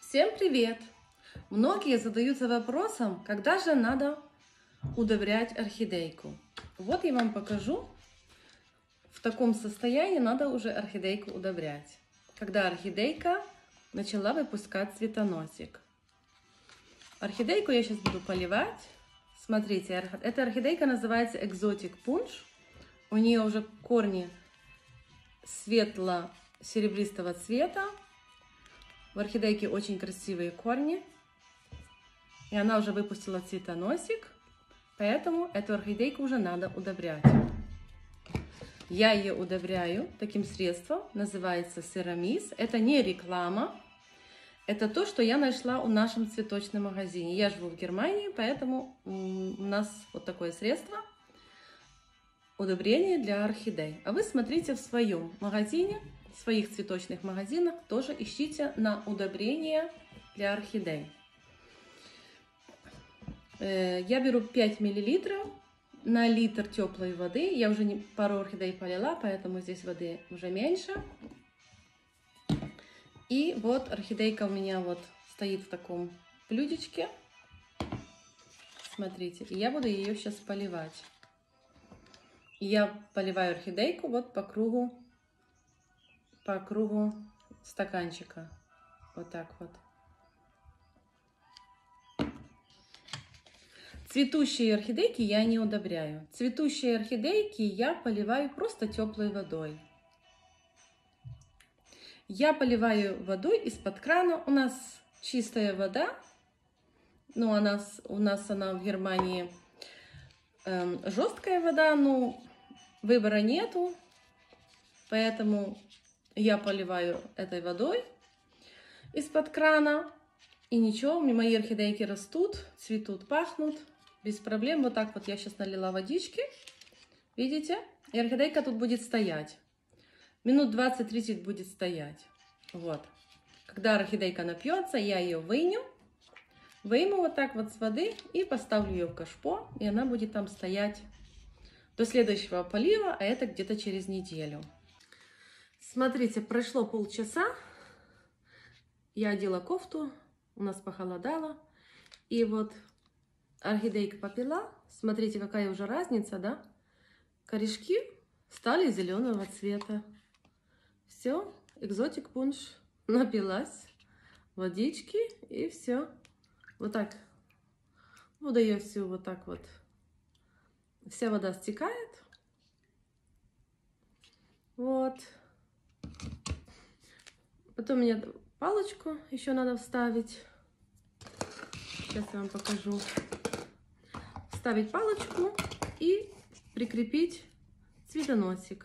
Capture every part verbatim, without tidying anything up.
Всем привет! Многие задаются вопросом, когда же надо удобрять орхидейку. Вот я вам покажу, в таком состоянии надо уже орхидейку удобрять. Когда орхидейка начала выпускать цветоносик. Орхидейку я сейчас буду поливать. Смотрите, эта орхидейка называется Exotic Punch. У нее уже корни светло-серебристого цвета. В орхидейке очень красивые корни. И она уже выпустила цветоносик. Поэтому эту орхидейку уже надо удобрять. Я ее удобряю таким средством. Называется Ceramys. Это не реклама. Это то, что я нашла в нашем цветочном магазине. Я живу в Германии, поэтому у нас вот такое средство. Удобрение для орхидей. А вы смотрите в своем магазине, в своих цветочных магазинах, тоже ищите на удобрение для орхидей. Я беру пять миллилитров на литр теплой воды. Я уже не, пару орхидей полила, поэтому здесь воды уже меньше. И вот орхидейка у меня вот стоит в таком блюдечке. Смотрите, и я буду ее сейчас поливать. Я поливаю орхидейку вот по кругу, по кругу стаканчика. Вот так вот. Цветущие орхидейки я не удобряю. Цветущие орхидейки я поливаю просто теплой водой. Я поливаю водой из-под крана. У нас чистая вода. Ну, у нас, у нас она в Германии эм, жесткая вода, но выбора нету. Поэтому я поливаю этой водой из-под крана. И ничего, мои орхидейки растут, цветут, пахнут. Без проблем. Вот так вот я сейчас налила водички. Видите? И орхидейка тут будет стоять. Минут двадцать-тридцать будет стоять. Вот. Когда орхидейка напьется, я ее выню. Выйму вот так вот с воды и поставлю ее в кашпо. И она будет там стоять до следующего полива, а это где-то через неделю. Смотрите, прошло полчаса. Я одела кофту. У нас похолодало. И вот орхидейка попила. Смотрите, какая уже разница, да? Корешки стали зеленого цвета. Все, Exotic Punch напилась водички и все. Вот так. Буду ее всю вот так вот. Вся вода стекает. Вот. Потом мне палочку еще надо вставить. Сейчас я вам покажу. Вставить палочку и прикрепить цветоносик.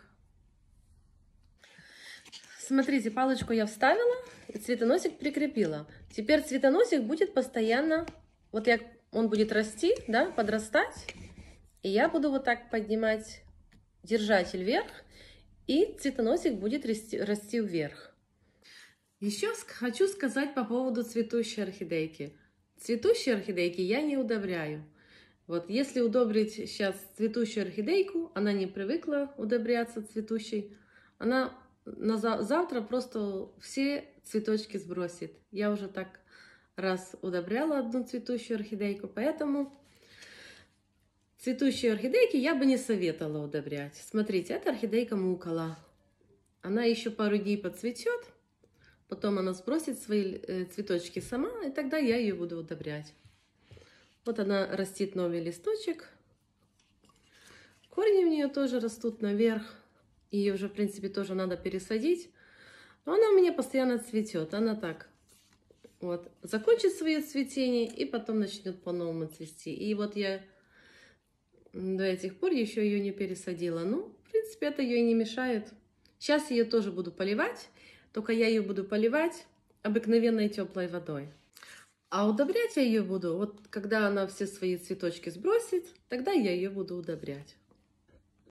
Смотрите, палочку я вставила и цветоносик прикрепила. Теперь цветоносик будет постоянно, вот я, он будет расти, да, подрастать. И я буду вот так поднимать держатель вверх, и цветоносик будет расти, расти вверх. Еще хочу сказать по поводу цветущей орхидейки. Цветущие орхидейки я не удобряю. Вот если удобрить сейчас цветущую орхидейку, она не привыкла удобряться цветущей, она на завтра просто все цветочки сбросит. Я уже так раз удобряла одну цветущую орхидейку, поэтому цветущие орхидейки я бы не советовала удобрять. Смотрите, это орхидейка Мукола. Она еще пару дней подцветет, потом она сбросит свои цветочки сама, и тогда я ее буду удобрять. Вот она растит новый листочек. Корни у нее тоже растут наверх. Ее уже, в принципе, тоже надо пересадить. Но она у меня постоянно цветет. Она так вот закончит свое цветение и потом начнет по-новому цвести. И вот я до этих пор еще ее не пересадила. Ну, в принципе, это ее и не мешает. Сейчас ее тоже буду поливать. Только я ее буду поливать обыкновенной теплой водой. А удобрять я ее буду, вот когда она все свои цветочки сбросит, тогда я ее буду удобрять.